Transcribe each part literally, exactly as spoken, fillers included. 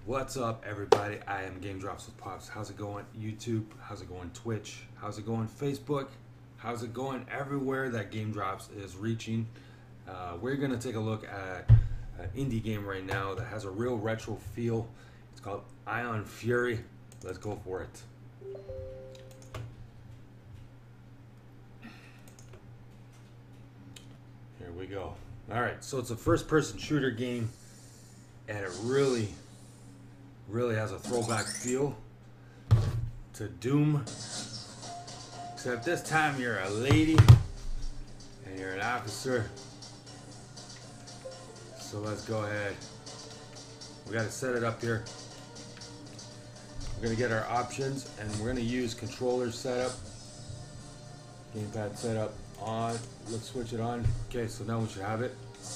What's up, everybody? I am Game Drops with Pops. How's it going, YouTube? How's it going, Twitch? How's it going, Facebook? How's it going everywhere that Game Drops is reaching? Uh, we're going to take a look at an indie game right now that has a real retro feel. It's called Ion Fury. Let's go for it. Here we go. Alright, so it's a first-person shooter game, and it really, really has a throwback feel to Doom. Except this time you're a lady, and you're an officer. So let's go ahead. We got to set it up here. We're going to get our options, and we're going to use controller setup, gamepad setup on. Let's switch it on. Okay, so now we should have it.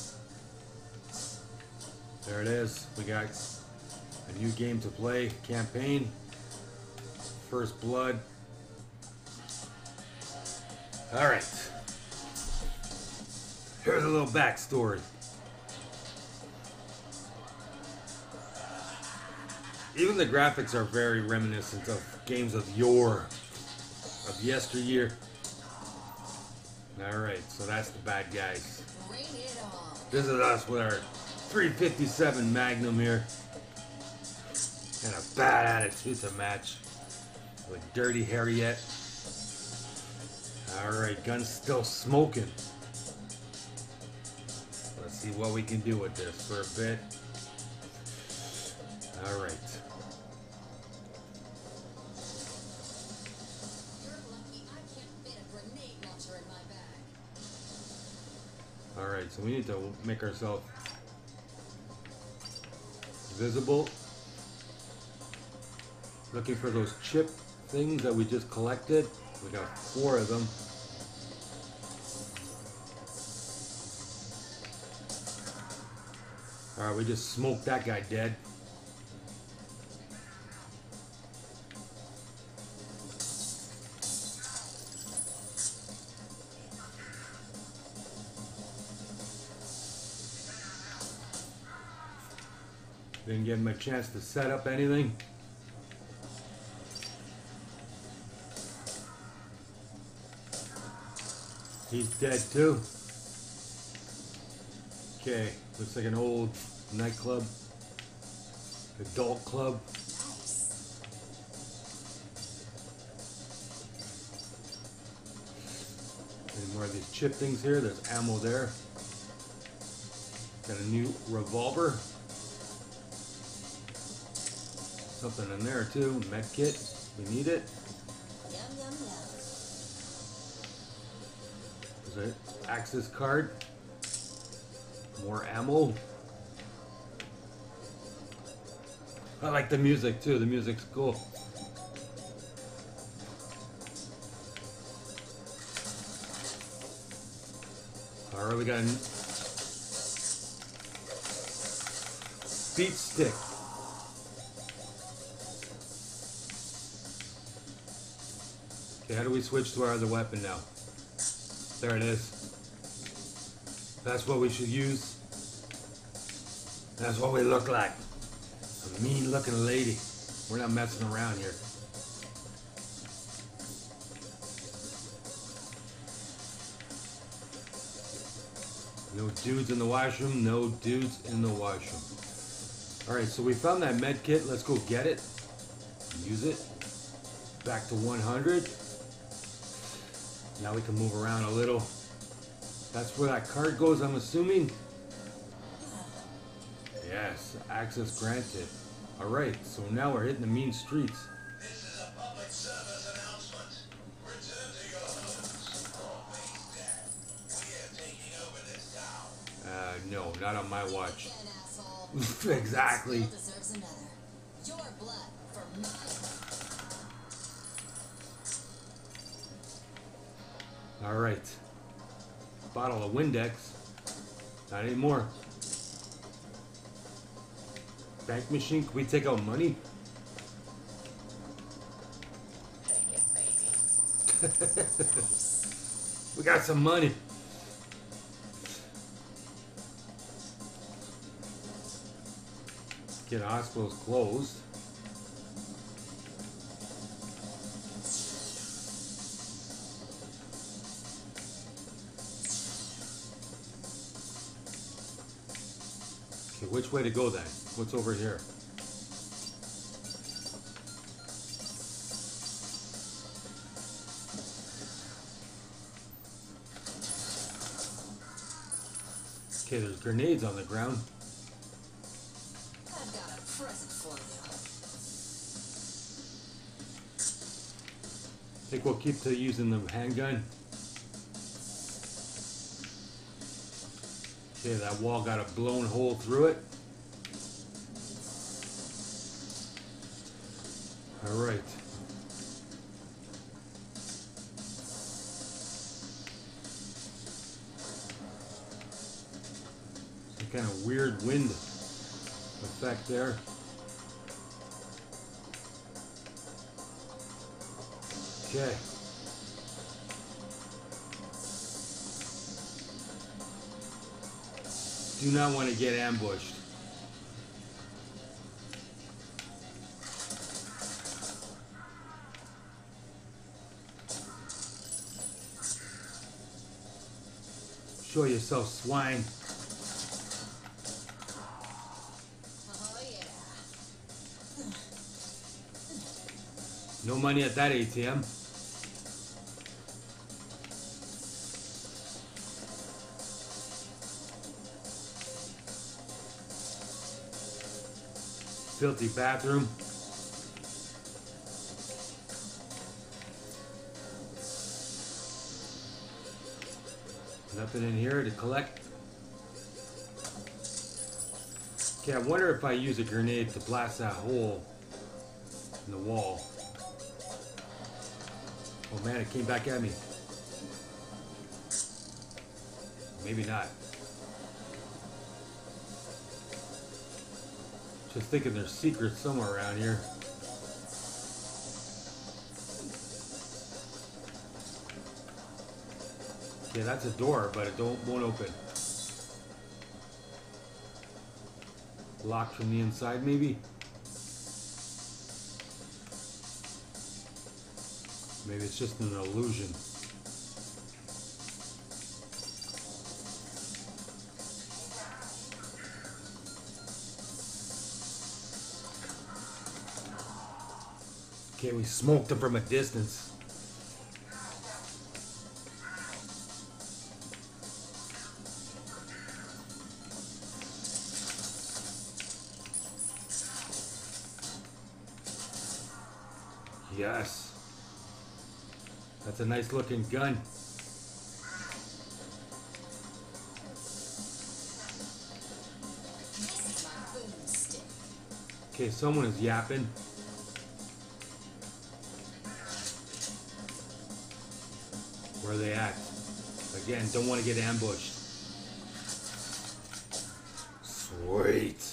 There it is. We got a new game to play. Campaign. First Blood. Alright. Here's a little backstory. Even the graphics are very reminiscent of games of yore, of yesteryear. Alright, so that's the bad guys. This is us with our three fifty-seven Magnum here. And a bad attitude to match. With Dirty Harriet. Alright, gun's still smoking. Let's see what we can do with this for a bit. Alright. Alright, so we need to make ourselves visible. Looking for those chip things that we just collected. We got four of them. Alright, we just smoked that guy dead. Didn't give him a chance to set up anything. He's dead too. Okay, looks like an old nightclub, adult club. Any more of these chip things here? There's ammo there. Got a new revolver. Something in there too. Med kit. We need it. There's an access card. More ammo. I like the music too. The music's cool. Alright, we got a beat stick. Okay, how do we switch to our other weapon now? There it is. That's what we should use. That's what we look like. A mean looking lady. We're not messing around here. No dudes in the washroom. No dudes in the washroom. Alright, so we found that med kit. Let's go get it. Use it. Back to one hundred. Now we can move around a little. That's where that card goes, I'm assuming. Yes, access granted. Alright, so now we're hitting the mean streets. This is a public service announcement. Return to your homes or be dead. We are taking over this town. Uh, no, not on my watch. Exactly. Your blood for mine. Alright. Bottle of Windex. Not anymore. Bank machine. Can we take out money? Take it, baby. We got some money. Okay, the hospital's closed. Okay, which way to go then? What's over here? Okay, there's grenades on the ground. I've got a present for you. I think we'll keep to using the handgun. Okay, that wall got a blown hole through it. All right. Some kind of weird wind effect there. Okay. Do not want to get ambushed. Show yourself, swine. Oh yeah. No money at that A T M. Filthy bathroom. Nothing in here to collect. Okay, I wonder if I use a grenade to blast that hole in the wall. Oh man, it came back at me. Maybe not. Just thinking there's secrets somewhere around here. Okay, that's a door, but it don't won't open. Locked from the inside, maybe? Maybe it's just an illusion. Okay, we smoked them from a distance. Yes. That's a nice looking gun. This is my boomstick. Okay, someone is yapping. Where are they at? Again, don't want to get ambushed. Sweet.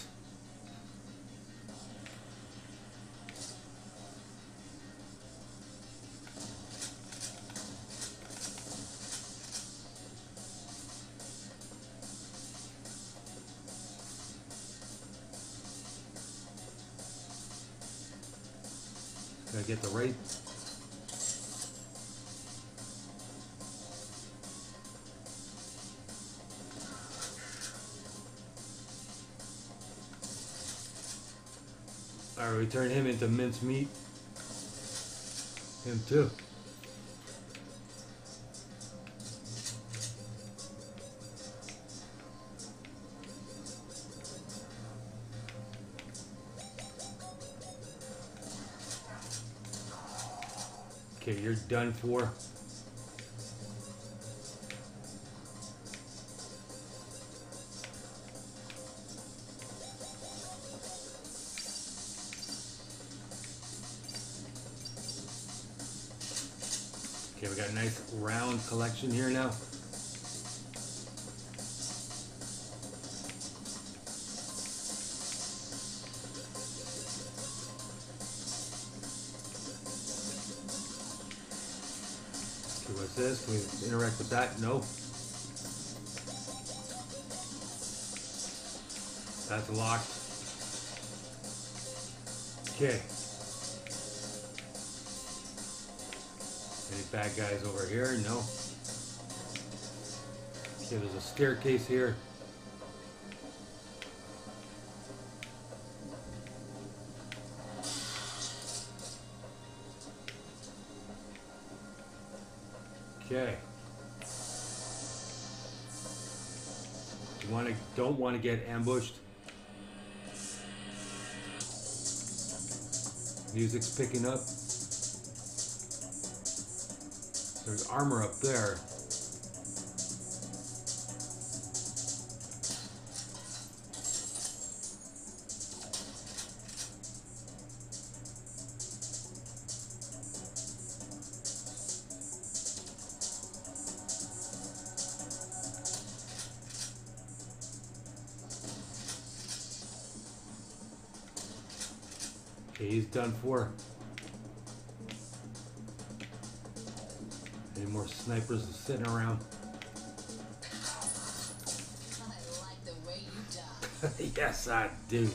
Gotta get the right. Alright, we turn him into mincemeat. Him too. Okay, you're done for. Okay, we got a nice round collection here now. Okay, what's this? Can we interact with that? No. That's locked. Okay. Any bad guys over here? No. Okay, there's a staircase here. Okay. You want to don't want to get ambushed. Music's picking up. There's armor up there. Okay, he's done for. Any more snipers sitting around? I like the way you die. Yes, I do.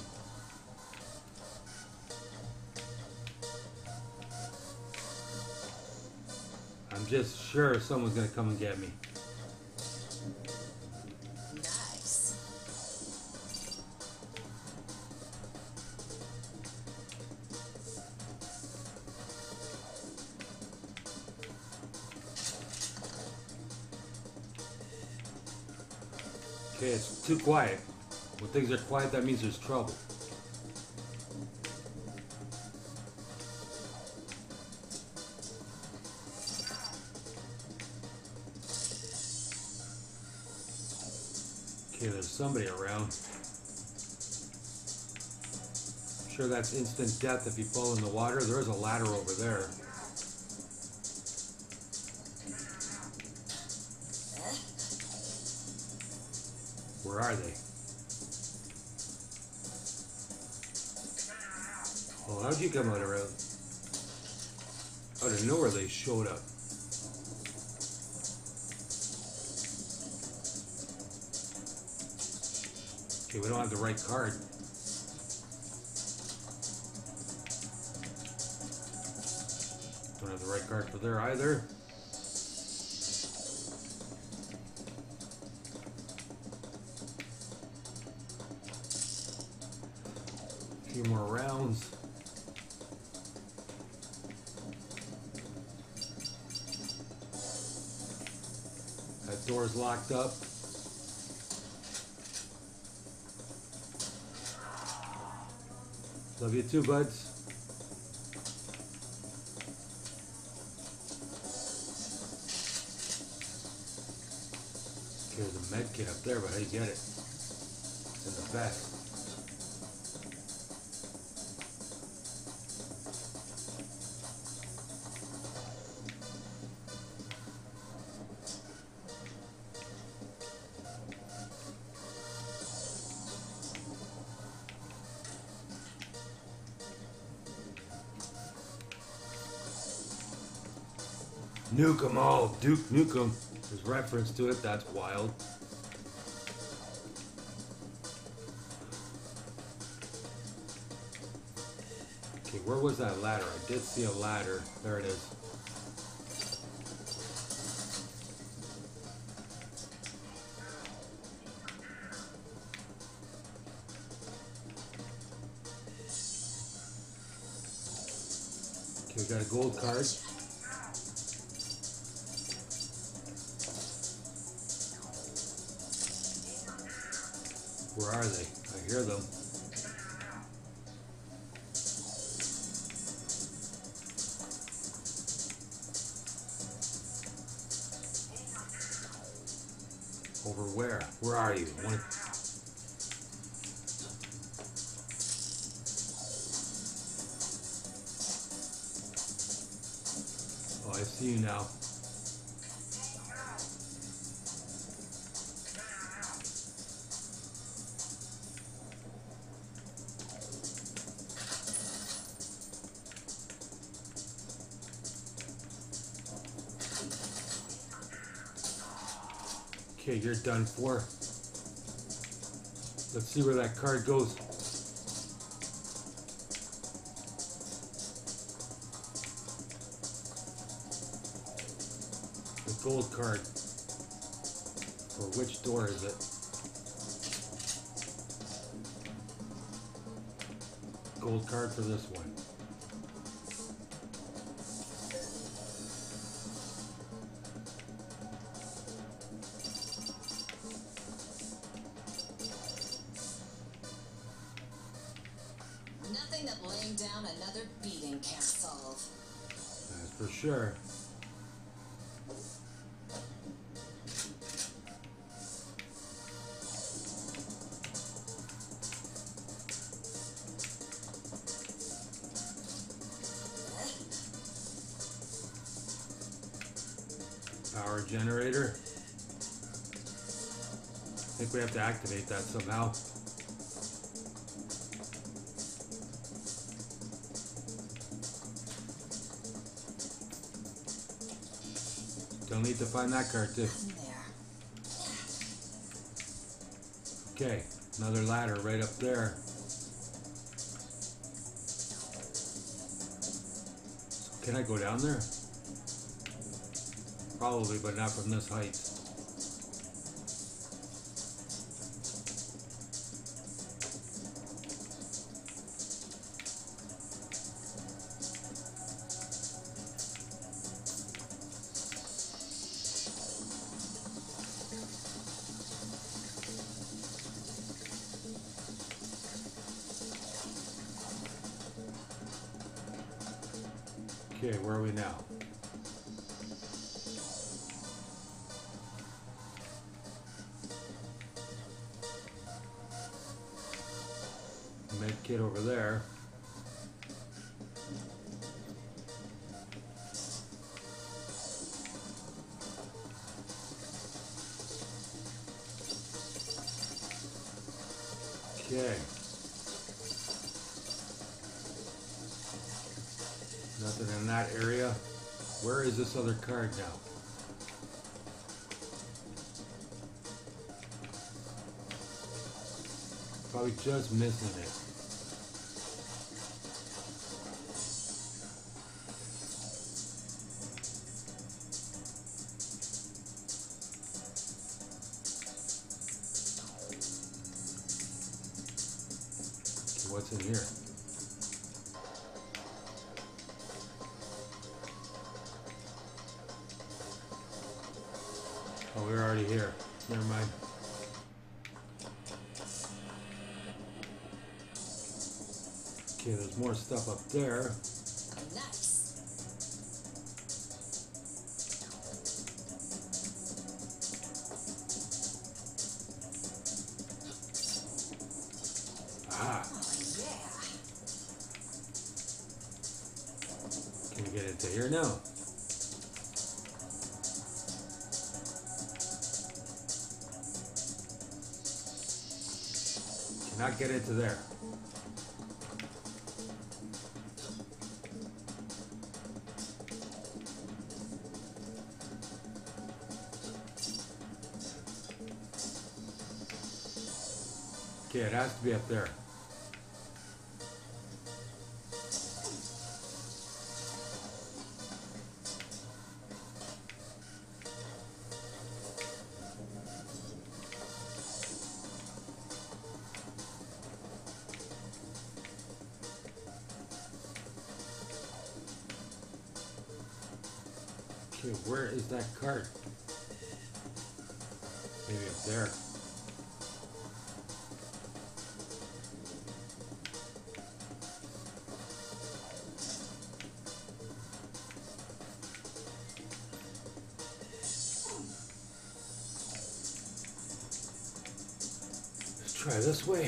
I'm just sure someone's gonna come and get me. Nice. Okay, it's too quiet. When things are quiet, that means there's trouble. Okay, there's somebody around. I'm sure that's instant death if you fall in the water. There's a ladder over there. Where are they? Oh, how'd you come out around? Out of nowhere they showed up. Okay, we don't have the right card. Don't have the right card for there either. A few more rounds. That door's locked up. Love you too, buds. Okay, there's a med kit up there, but how do you get it? It's in the vest. Nuke 'em all, Duke Nukem. There's reference to it, that's wild. Okay, where was that ladder? I did see a ladder. There it is. Okay, we got a gold card. Where are they? I hear them. Over where? Where are you? One... Oh, I see you now. Okay, you're done for. Let's see where that card goes. gold card. Or which door is it? Gold card for this one. Nothing that laying down another beating can't solve. That's for sure. Power generator. I think we have to activate that somehow. Still need to find that card too. In there. Okay, another ladder right up there. Can I go down there? Probably, but not from this height. Okay, where are we now? Med kit over there. Okay. Nothing in that area. Where is this other card now? Probably just missing it. Okay, what's in here? Oh, we're already here. Never mind. Okay, there's more stuff up there. Nice. Ah, Oh, yeah. can we get into here now? Cannot get into there. Okay, it has to be up there. Okay, where is that card? Maybe up there. Let's try this way.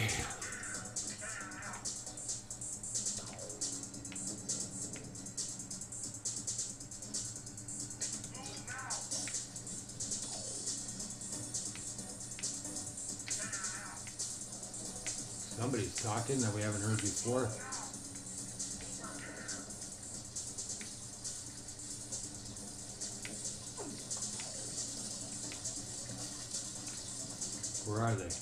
Somebody's talking that we haven't heard before. Where are they?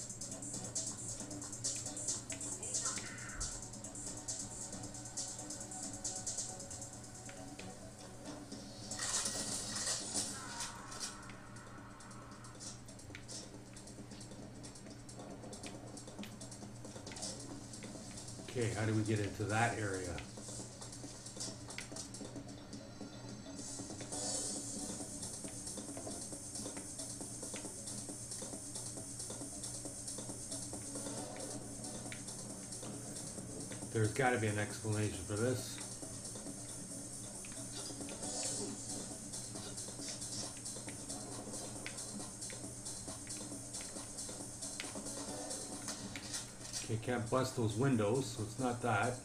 Okay, how do we get into that area? There's got to be an explanation for this. Okay, can't bust those windows, so it's not that.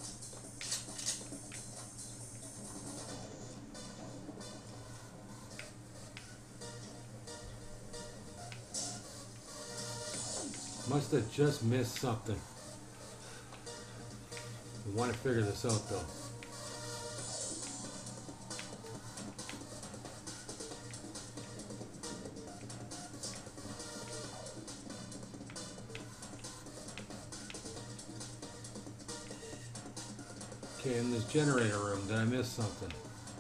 Must have just missed something. We want to figure this out though. Okay, in this generator room, did I miss something?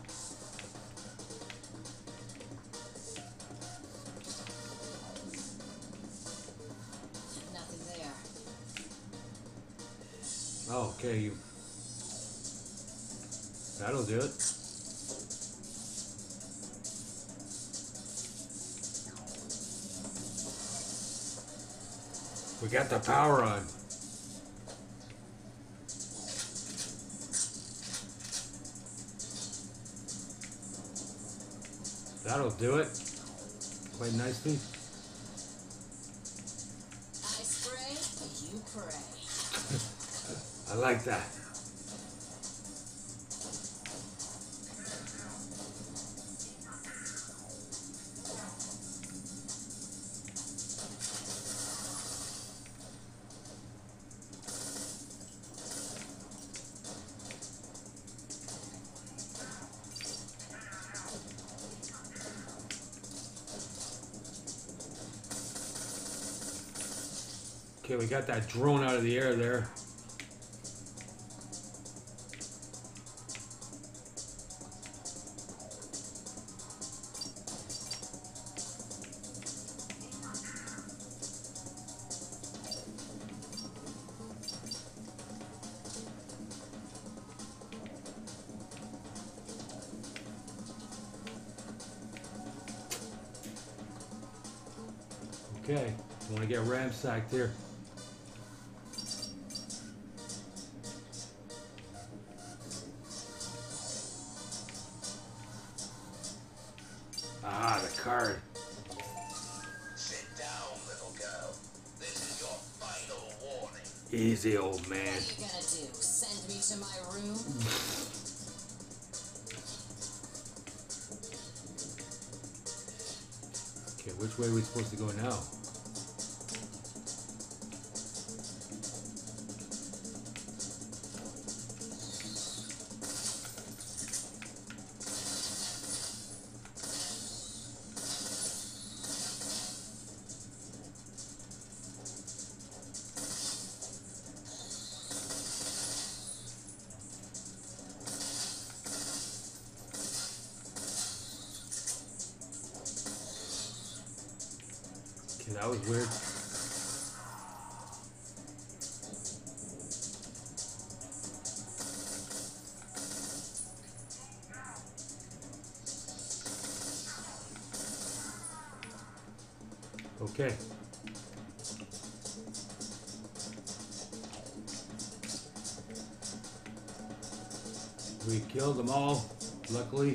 Nothing there. Oh, okay, you. That'll do it. We got the power on. That'll do it. Quite nicely. I spray, you pray. I like that. Okay, we got that drone out of the air there. Okay, I want to get ransacked here. Ah, the card. Sit down, little girl. This is your final warning. Easy, old man. What are you gonna do? Send me to my room? Okay, which way are we supposed to go now? Okay, that was weird. Okay. We killed them all, luckily.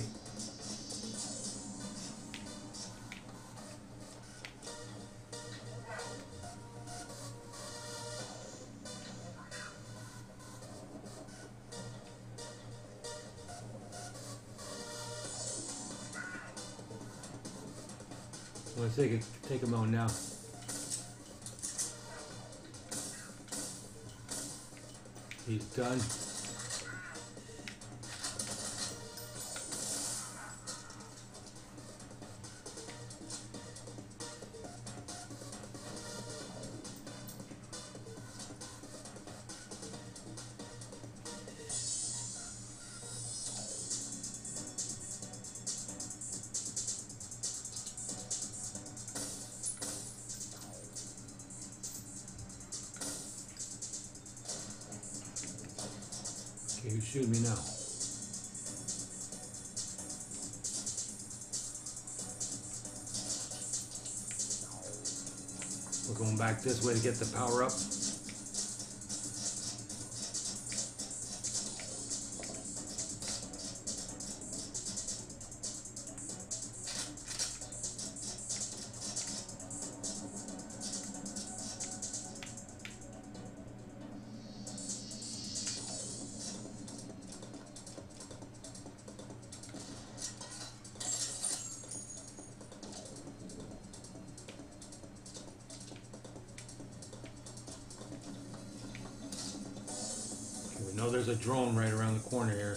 Let's take, it, take him out now. He's done. Okay, who's shooting me now? We're going back this way to get the power up. We know there's a drone right around the corner here.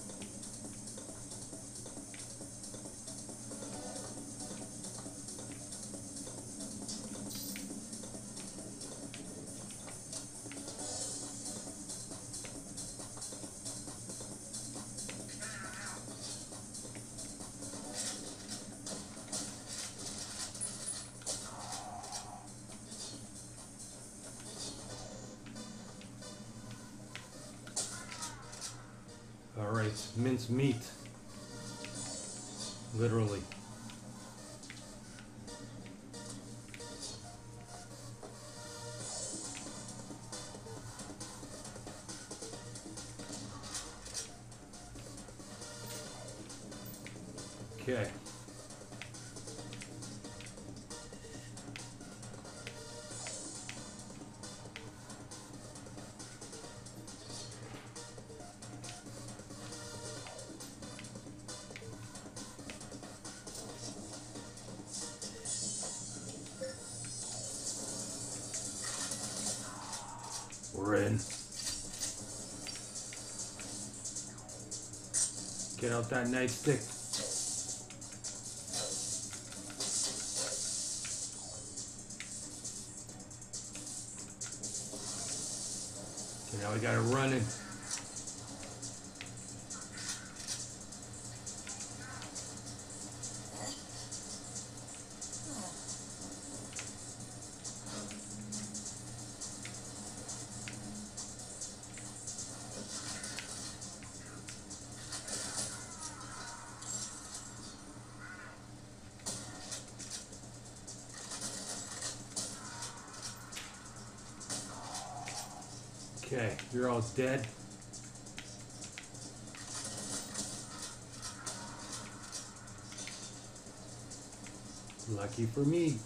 All right, mince meat. Literally. Okay. We're in. Get out that nightstick. Okay, now we got it running. Okay, you're all dead. Lucky for me.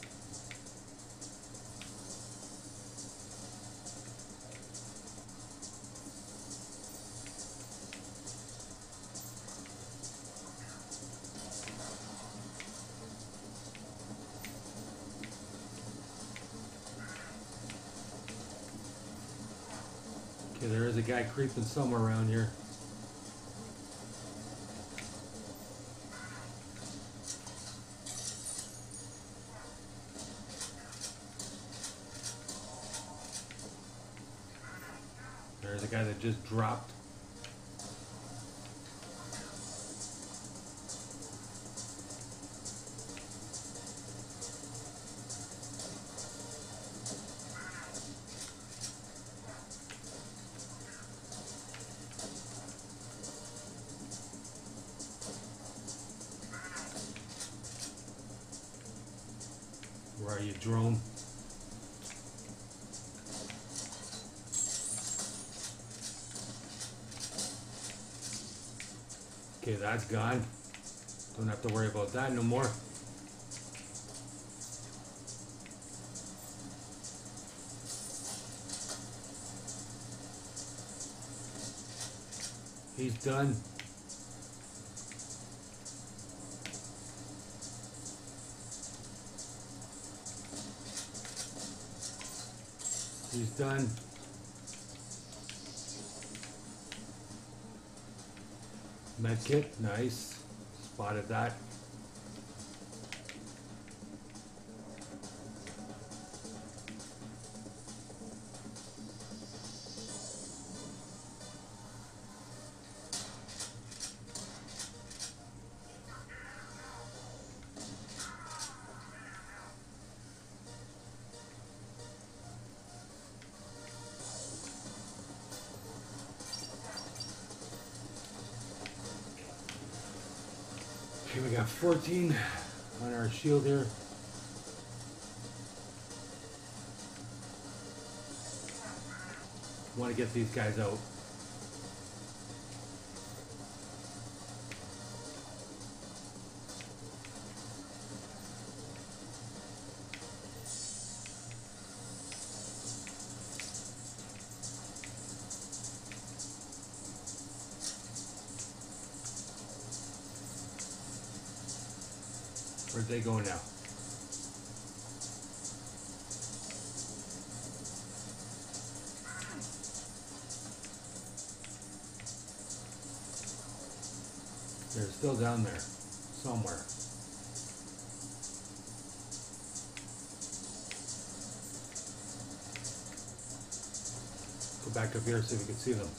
Okay, there is a guy creeping somewhere around here. There's a guy that just dropped. Where are you, drone? Okay, that's gone. Don't have to worry about that no more. He's done. He's done. Medkit, nice. Spotted that. Okay, we got fourteen on our shield here. Want to get these guys out. Where'd they go now? They're still down there, somewhere. Go back up here, see if we can see them.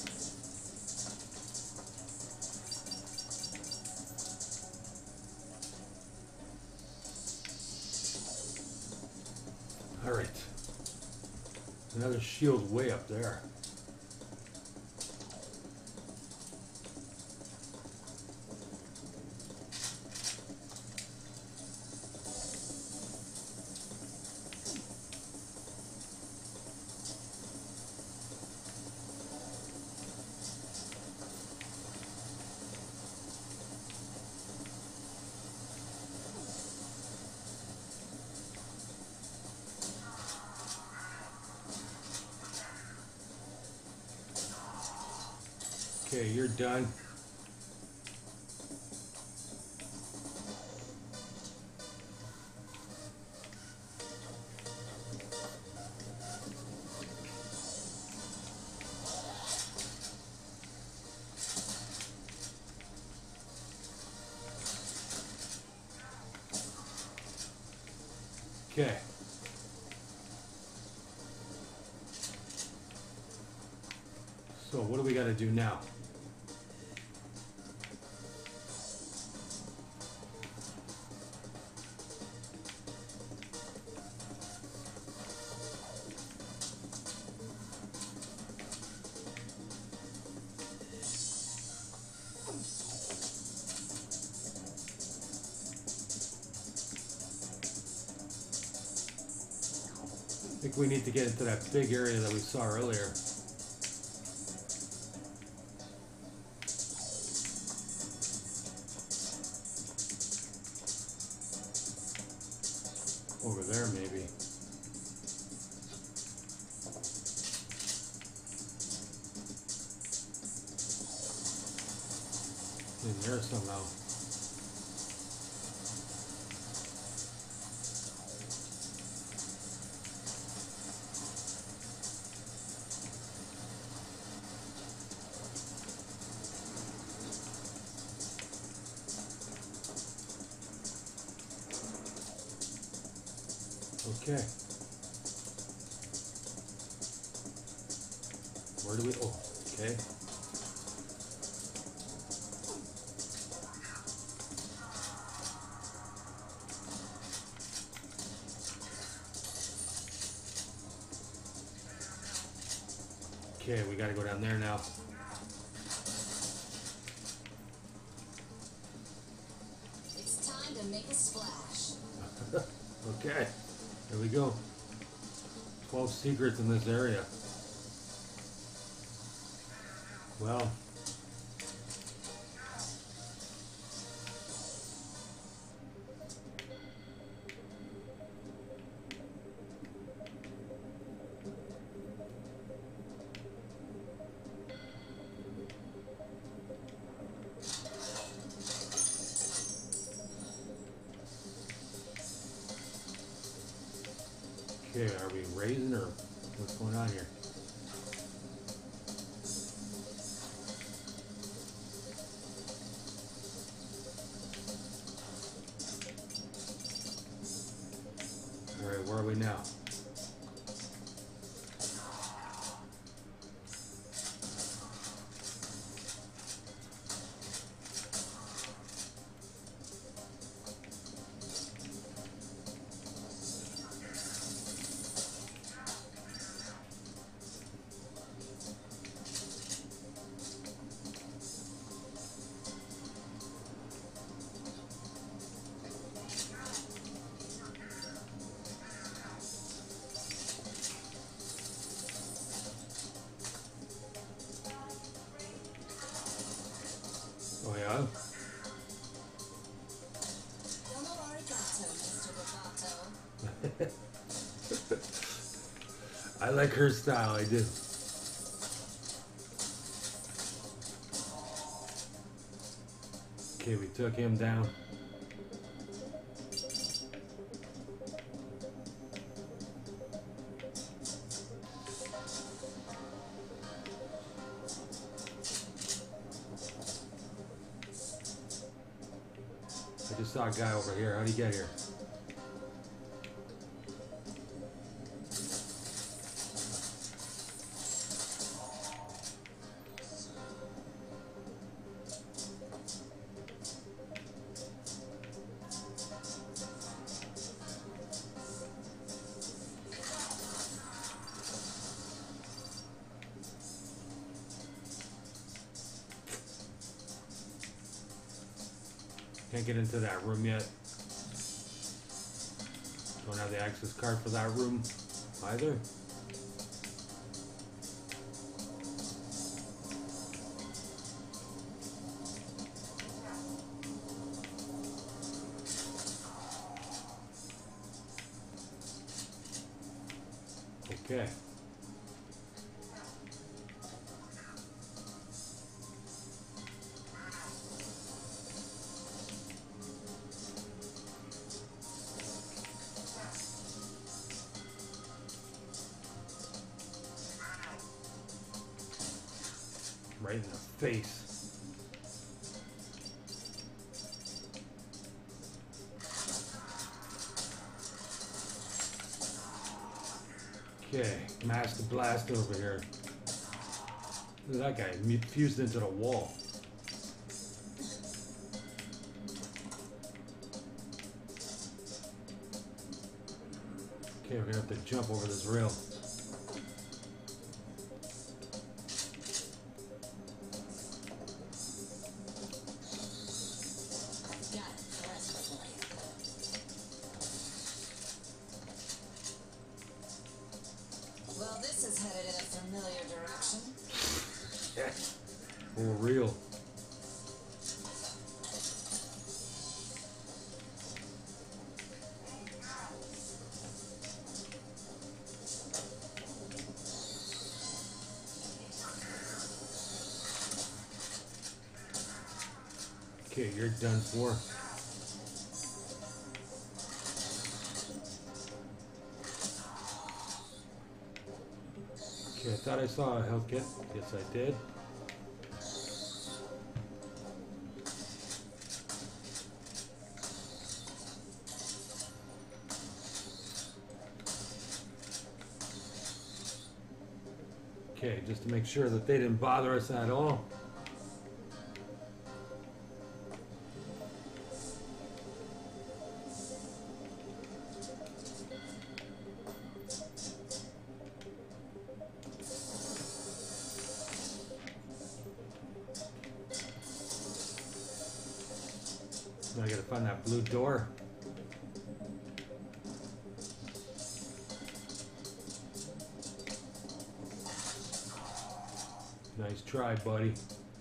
All right. Another shield way up there. Okay, you're done. Okay. So what do we got to do now? I think we need to get into that big area that we saw earlier. Over there, maybe. In there somehow. Okay. Where do we, oh, okay. Okay, we gotta go down there now. It's time to make a splash. Okay, here we go. twelve secrets in this area. Well, okay, are we raising or what's going on here? All right, where are we now? I like her style, I do. Okay, we took him down. I just saw a guy over here. How'd he get here? Can't get into that room yet. Don't have the access card for that room either. Okay. Right in the face. Okay, Master Blast over here. Look at that guy, he fused into the wall. Okay, we're gonna have to jump over this rail. Well, this is headed in a familiar direction. For real. Okay, you're done for. Okay, I thought I saw a health kit. Yes, I did. Okay, just to make sure that they didn't bother us at all. Now I gotta find that blue door. Nice try, buddy.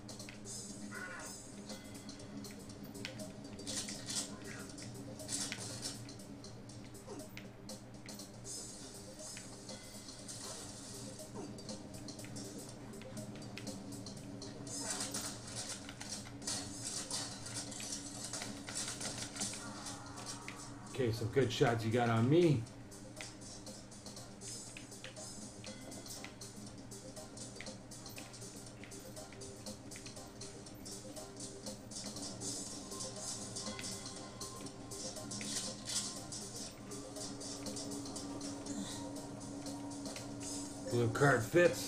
Okay, some good shots you got on me. Blue card fits.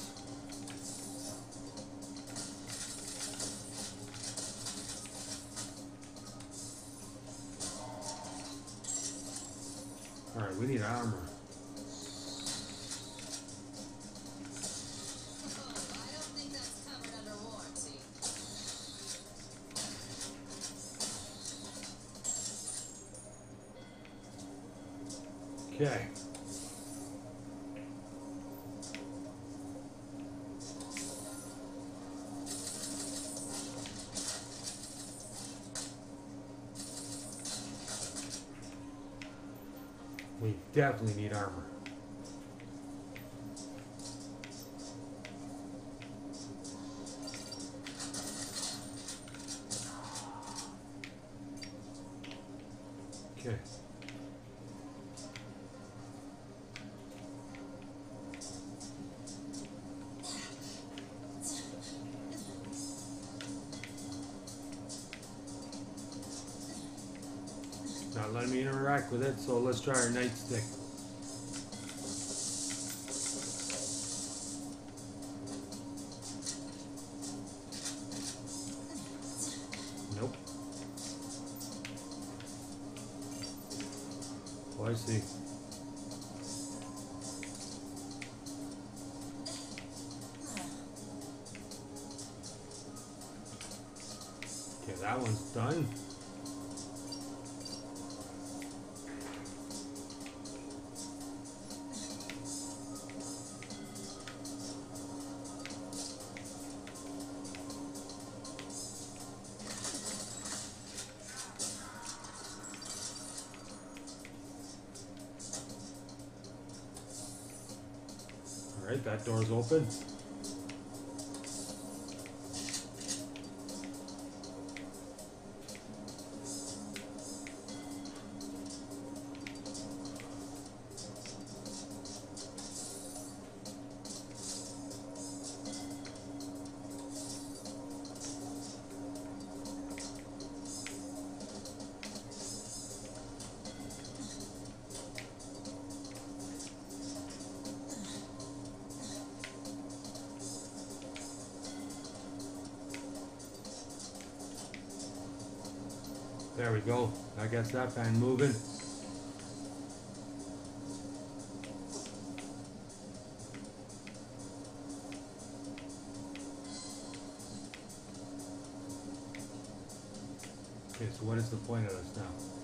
All right, we need armor. Oh, I don't think that's covered under warranty. Okay. We definitely need armor. Okay. Not letting me interact with it, so let's try our nightstick. Nope. Oh, I see. Okay, that one's done. Alright, that door's open. There we go. I guess that fan moving. Okay, so what is the point of this now?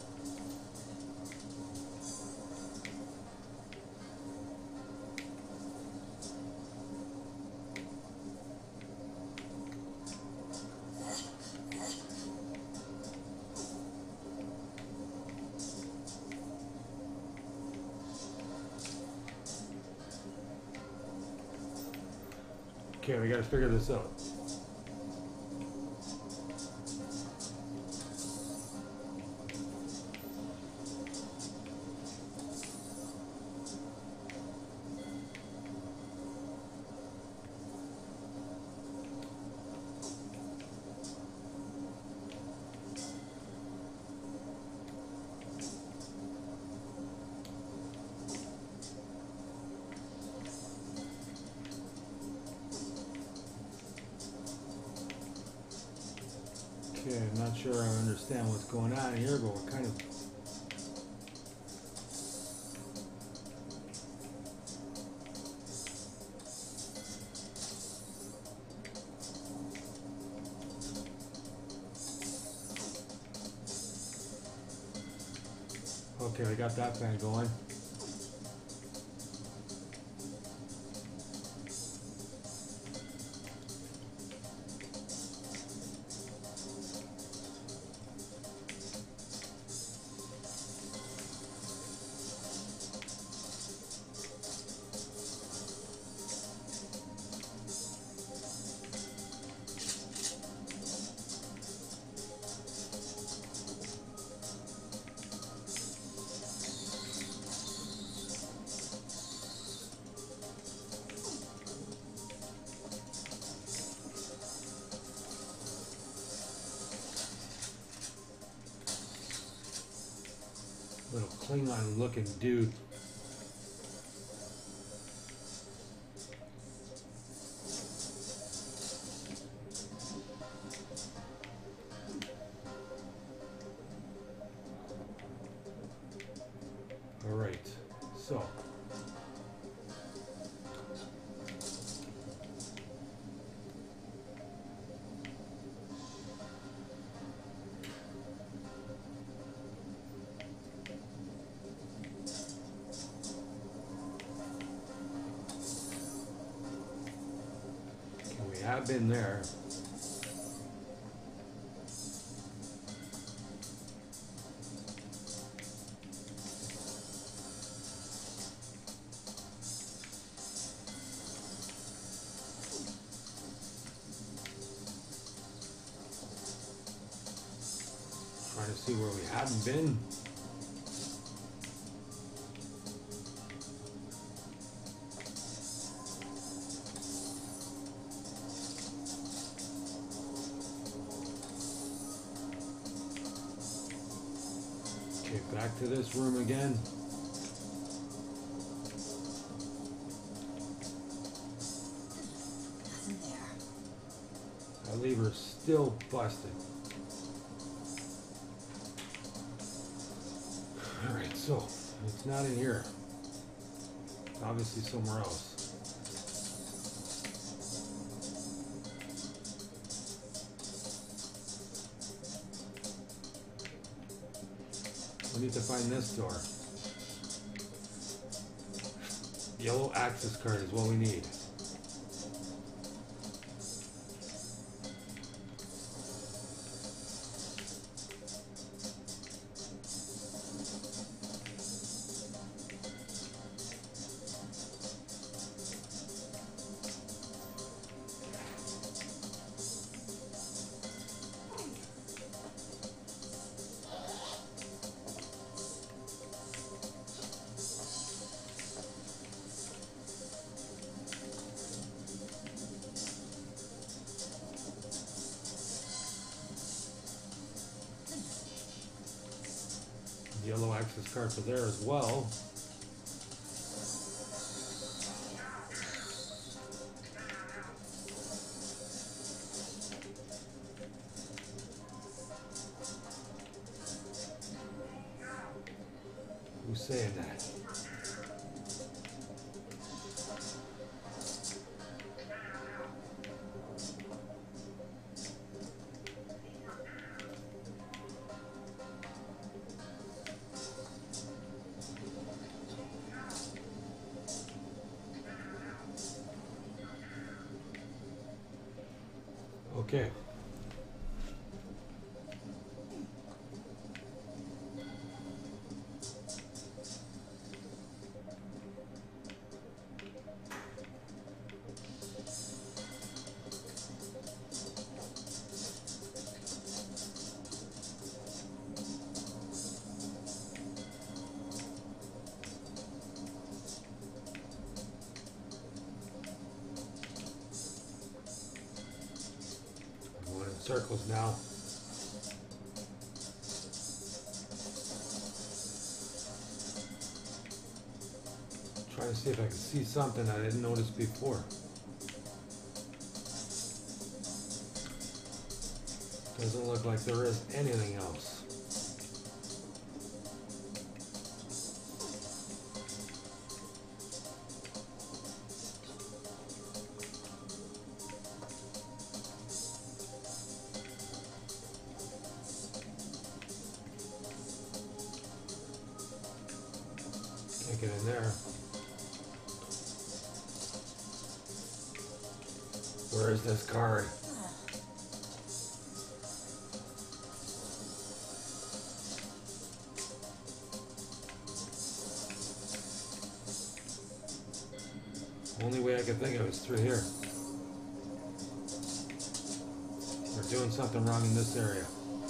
Okay, we gotta figure this out. Okay, I'm not sure I understand what's going on here, but we're kind of... Okay, we got that fan going. Little Klingon looking dude. All right, so. We have been there. Trying to see where we haven't been. Back to this room again. Nothing there. That lever's still busted. Alright, so it's not in here. It's obviously somewhere else. We need to find this door. Yellow access card is what we need. Yellow access card for there as well. Who's saying that? Okay. Circles now. Trying to see if I can see something I didn't notice before. Doesn't look like there is anything else. Get in there. Where is this card? Only way I could think of is through here. We're doing something wrong in this area.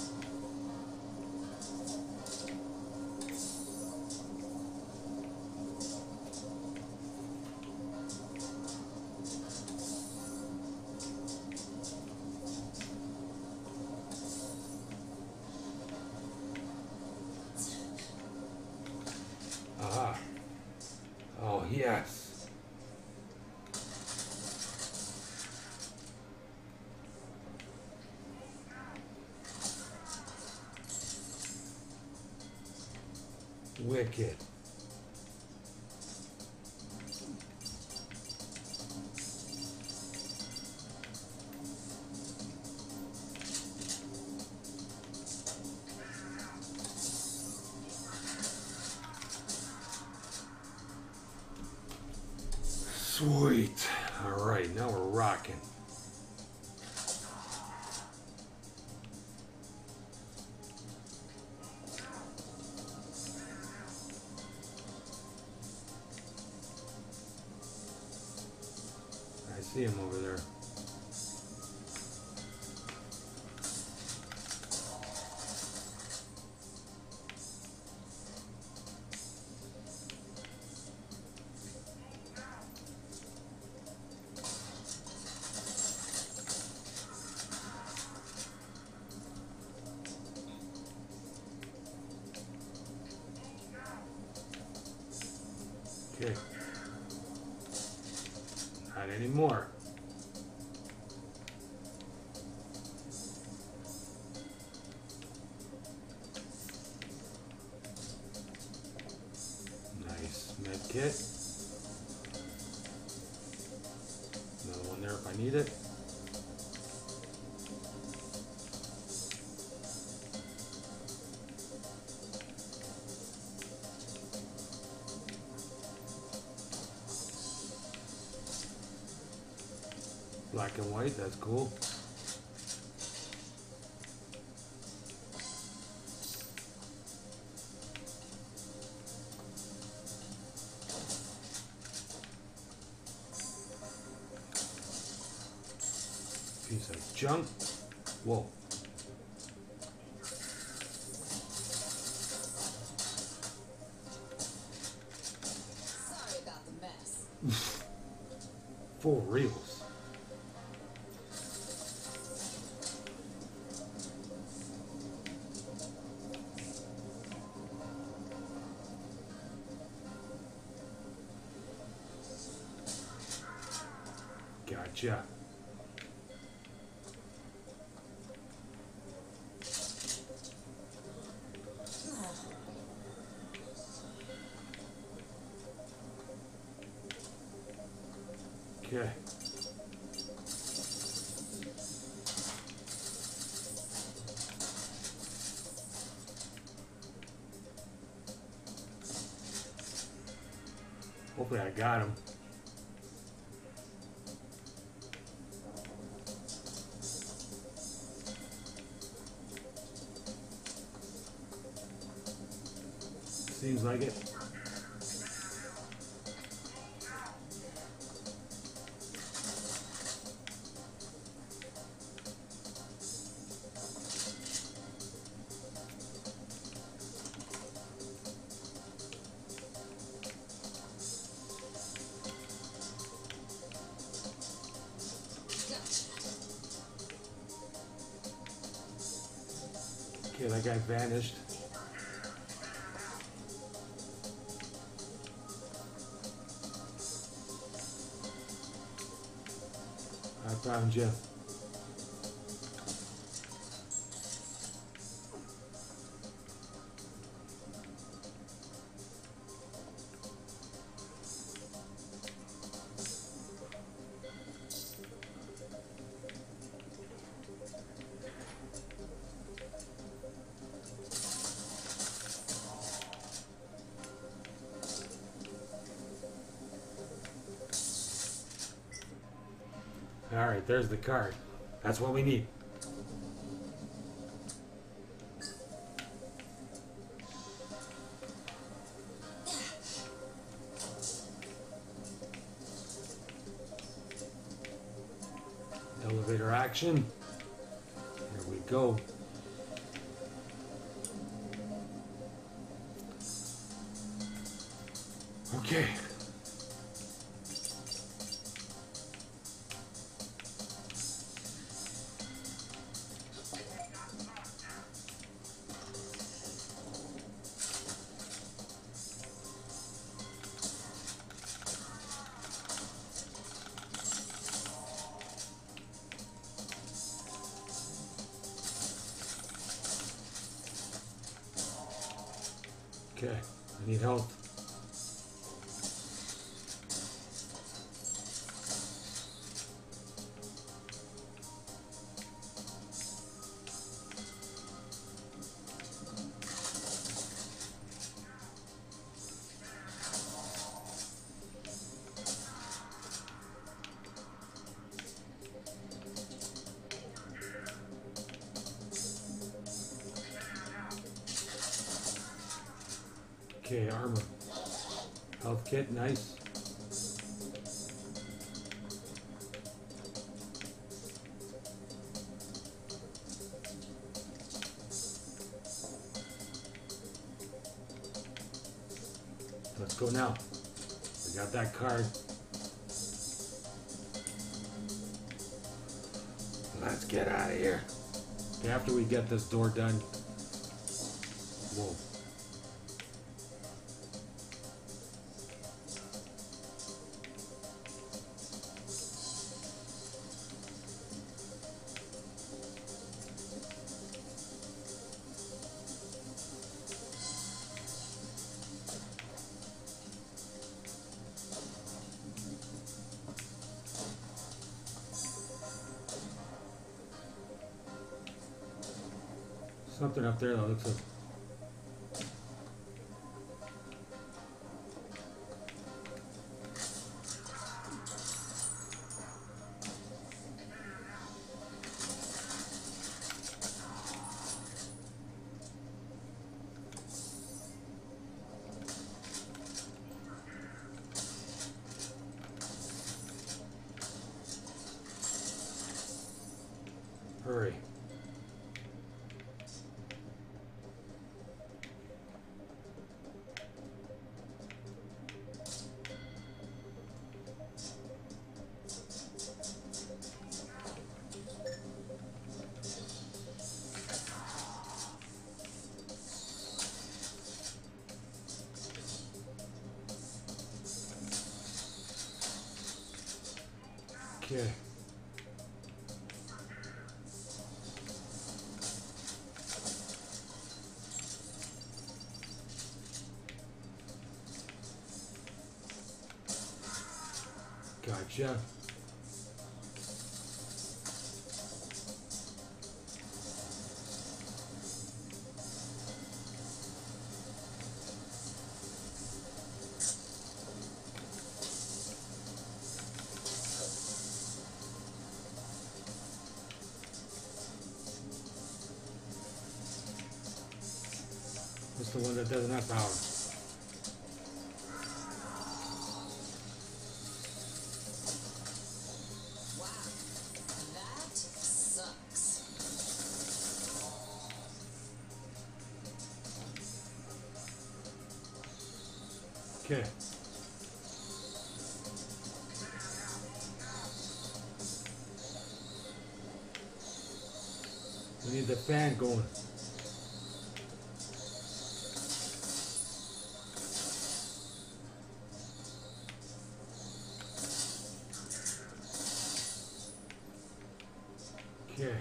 Aha. Oh, yes. Wicked. Sweet. All right, now we're rocking. I see him over there. Okay. Not anymore. Nice med kit. Another one there if I need it. Black and white, that's cool. Piece of junk. Whoa. Sorry about the mess. For reals. Gotcha. Okay. Hopefully I got him. Seems like it. Okay, that guy vanished. I found you. All right, there's the card. That's what we need. Elevator action. Here we go. Okay. Okay, I need help. Okay, armor. Health kit, nice. Let's go now. We got that card. Let's get out of here. Okay, after we get this door done. Whoa. Something up there that looks like. Hurry. Okay. Gotcha. It's the one that doesn't have power. Wow, that sucks. Okay. We need the fan going. Okay.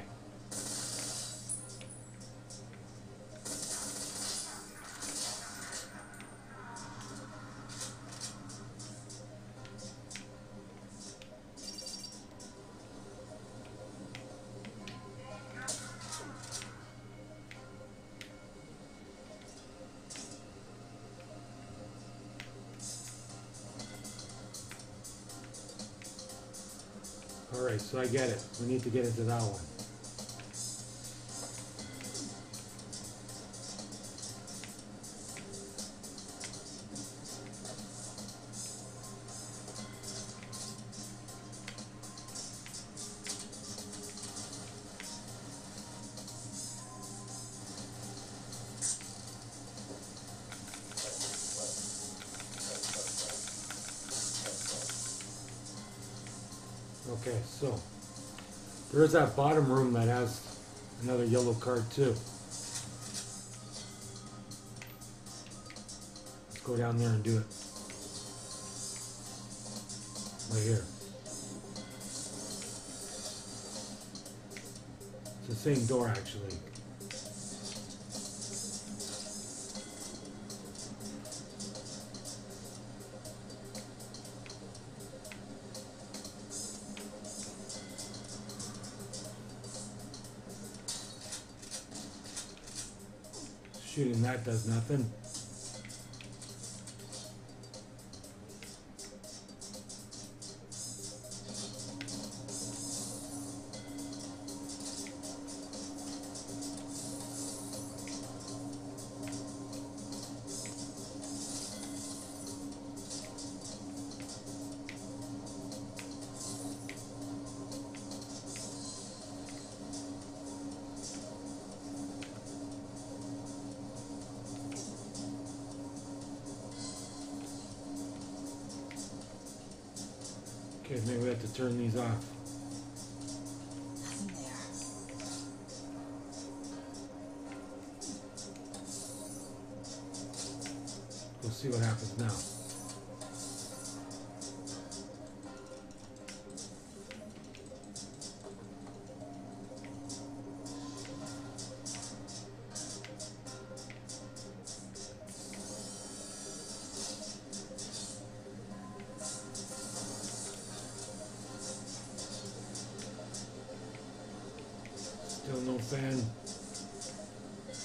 All right, so I get it. We need to get into that one. Okay, so there's that bottom room that has another yellow card too. Let's go down there and do it. Right here. It's the same door actually. Shooting that does nothing. Okay, maybe we have to turn these off. Nothing there. We'll see what happens now. Still no fan.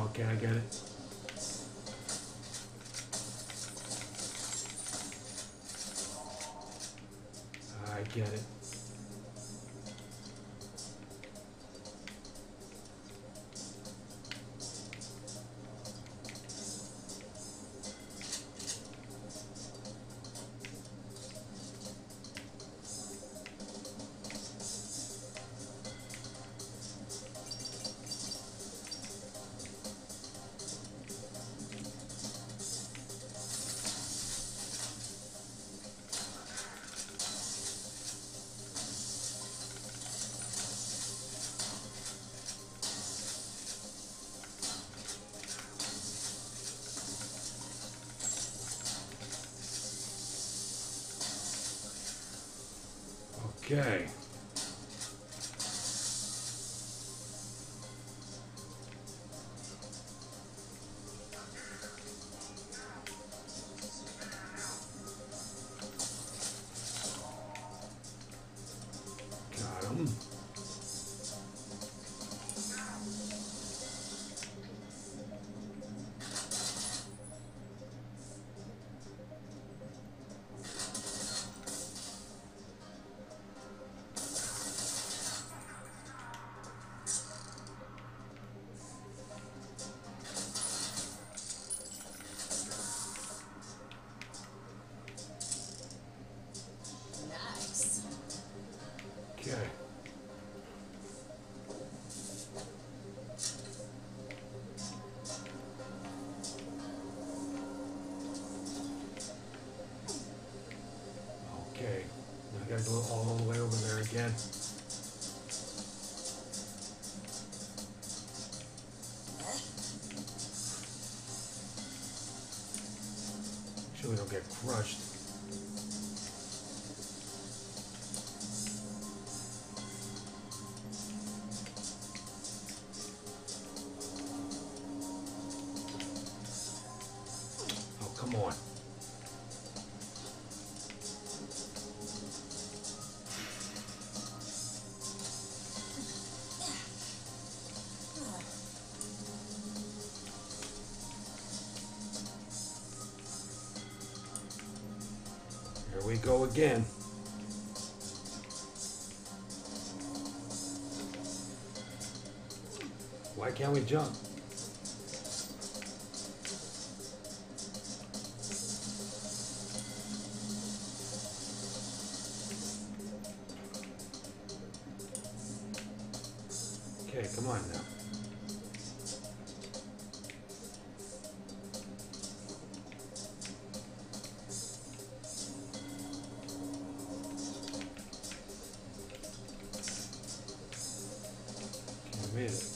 Okay, I get it. I get it. Okay. Got him. Nice. Okay. Okay. Now I gotta go all the way over there again. Make sure we don't get crushed. Oh, come on. Here we go again. Why can't we jump? Okay, come on now. Okay, we made it.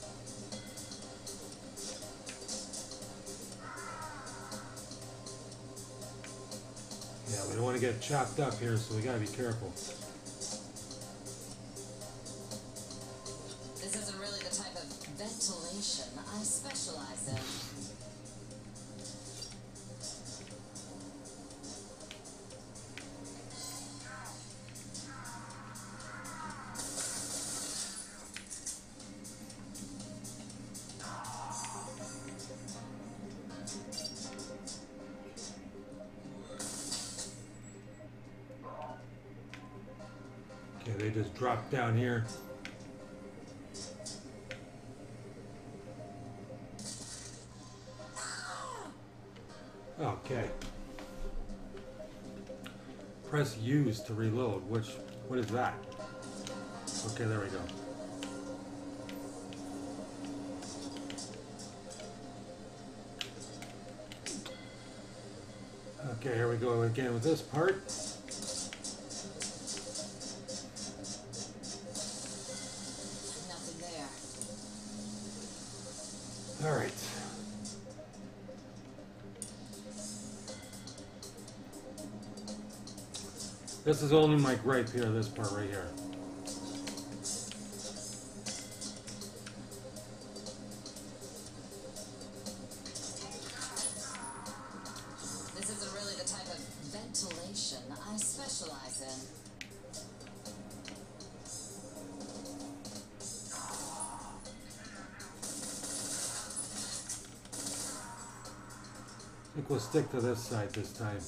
Yeah, we don't want to get chopped up here, so we gotta be careful. This isn't really the type of ventilation I specialize in. Okay, they just dropped down here. Okay. Press use to reload. Which, what is that? Okay, there we go. Okay, here we go again with this part. Nothing there. All right. This is only my gripe here, this part right here. This isn't really the type of ventilation I specialize in. think we'll stick to this side this time.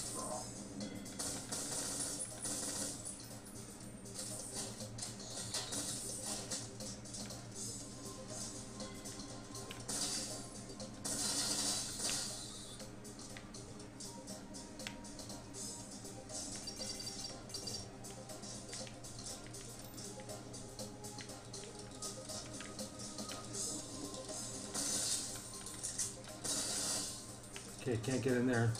Okay, can't get in there.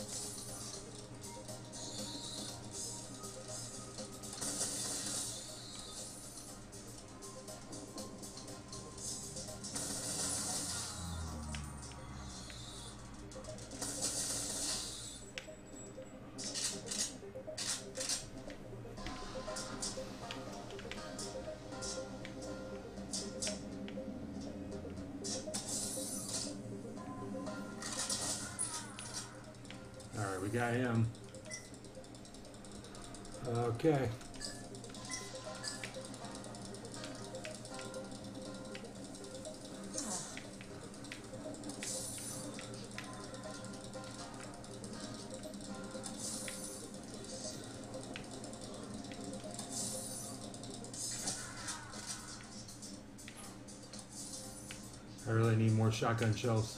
Alright, we got him. Okay. I really need more shotgun shells.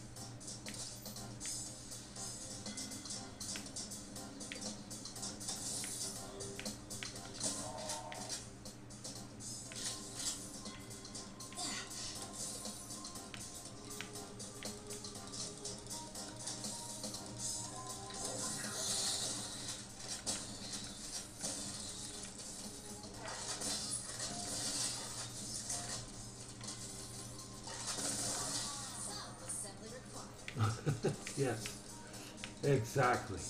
Yes, exactly.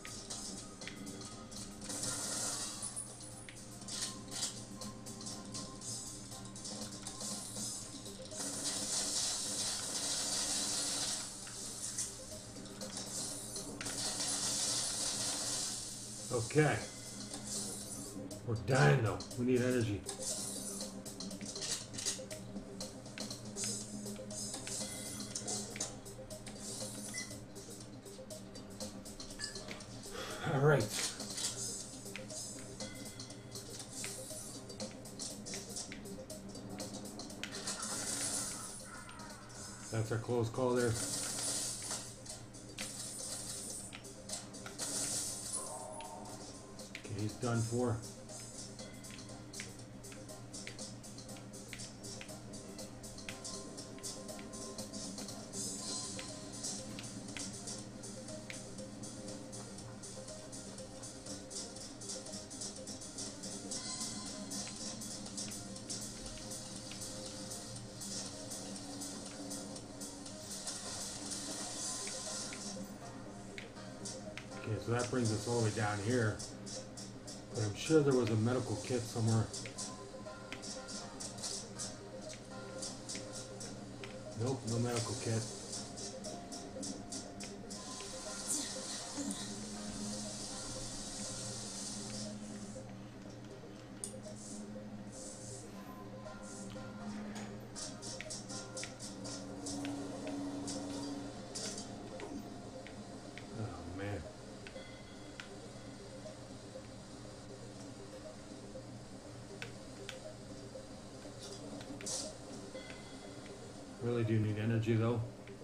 Okay. We're dying though. We need energy. All right. That's our close call there. Okay, he's done for. Okay, so that brings us all the way down here. But I'm sure there was a medical kit somewhere. Nope, no medical kit. Oh man. Really do need energy though.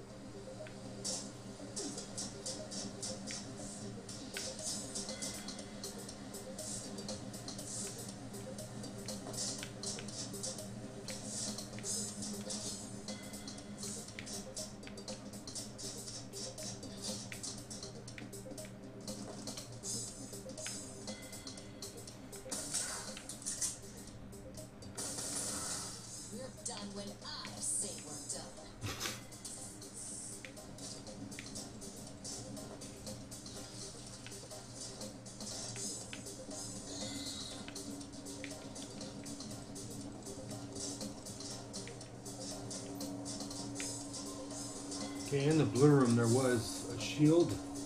We're done when I say we're done. Okay, in the blue room there was a shield.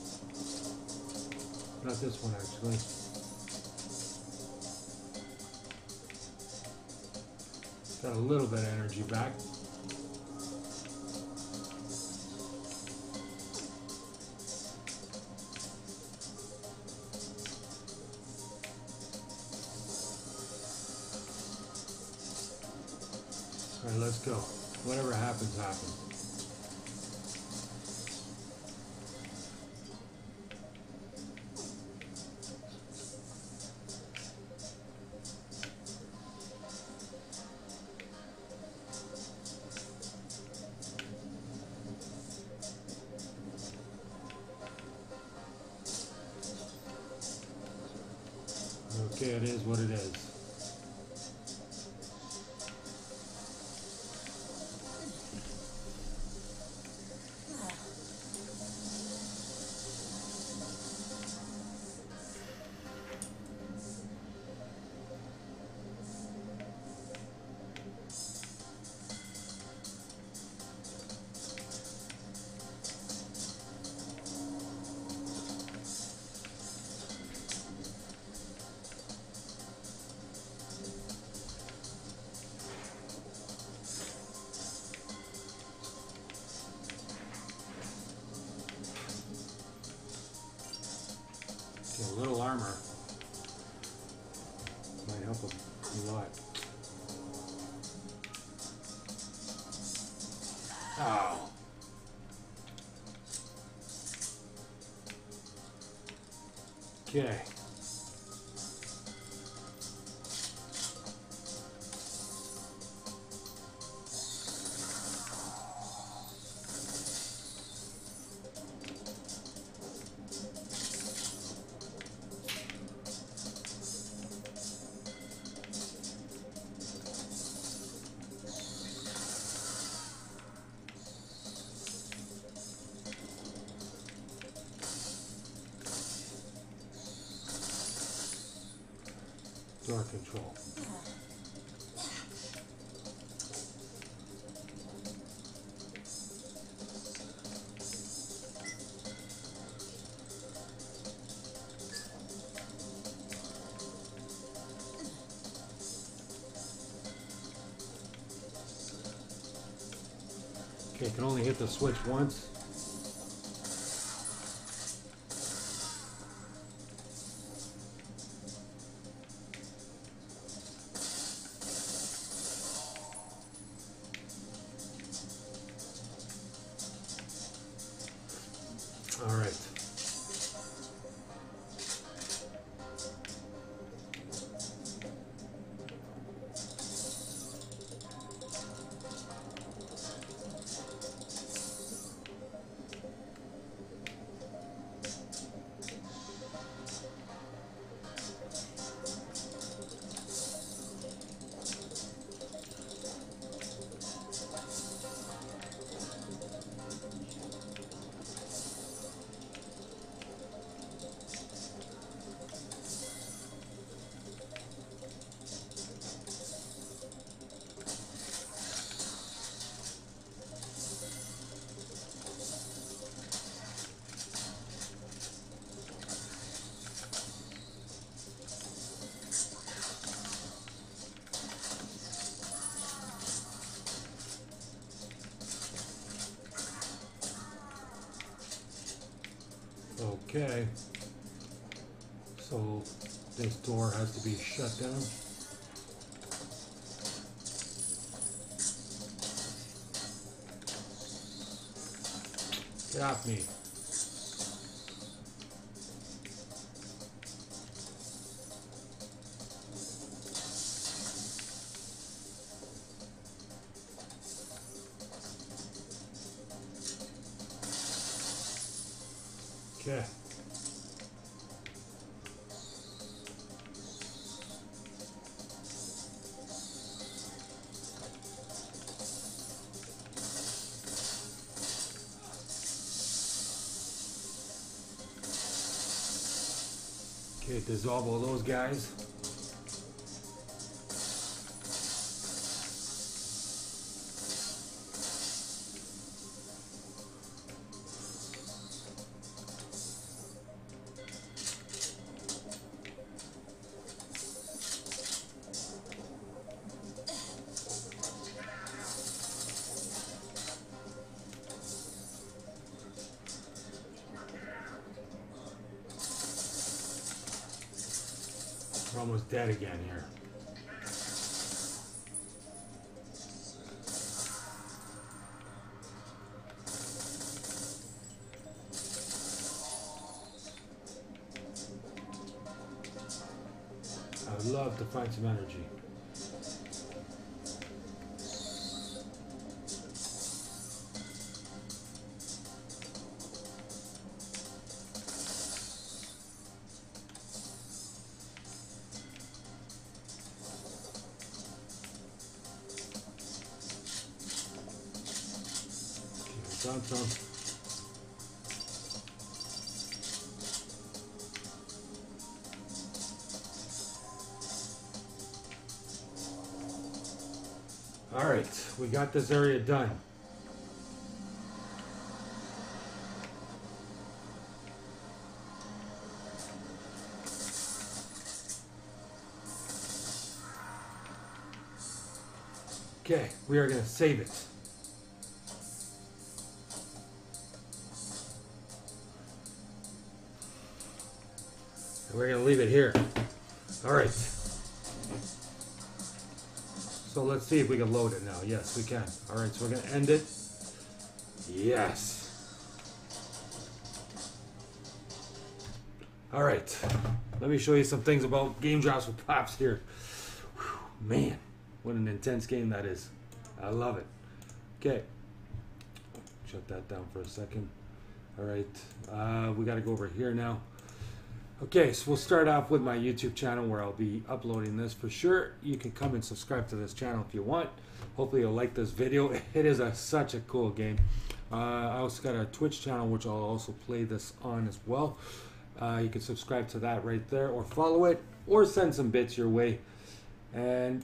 Not this one actually. Got a little bit of energy back. Alright, let's go. Whatever happens, happens. Okay, it is what it is. A little armor might help a lot. Oh. Okay. Door control. Okay, can only hit the switch once. All right. Okay, so this door has to be shut down. Get off me. Okay. Okay, dissolve all those guys. We're almost dead again here. find some energy. Done some. All right, we got this area done. Okay, we are going to save it. We're going to leave it here. All right. So let's see if we can load it now. Yes, we can. All right, so we're going to end it. Yes. All right. Let me show you some things about Game Drops with Pops here. Whew, man, what an intense game that is. I love it. Okay. Shut that down for a second. All right. Uh, we got to go over here now. Okay, so we'll start off with my YouTube channel where I'll be uploading this for sure. You can come and subscribe to this channel if you want. Hopefully you'll like this video. It is a, such a cool game. Uh, I also got a Twitch channel which I'll also play this on as well. Uh, you can subscribe to that right there or follow it or send some bits your way. And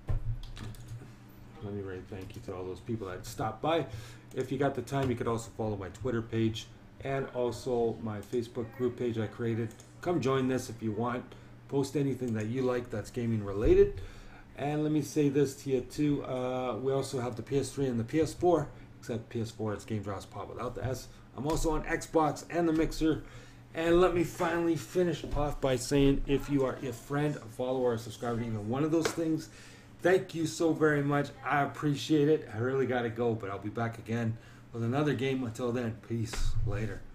let me write thank you to all those people that stopped by. If you got the time, you could also follow my Twitter page and also my Facebook group page I created. Come join this if you want. Post anything that you like that's gaming related. And let me say this to you too. Uh, we also have the P S three and the P S four. Except P S four, it's Game Drops Pop without the S. I'm also on Xbox and the Mixer. And let me finally finish off by saying if you are a friend, a follower, or a subscriber to even one of those things, thank you so very much. I appreciate it. I really got to go, but I'll be back again with another game. Until then, peace. Later.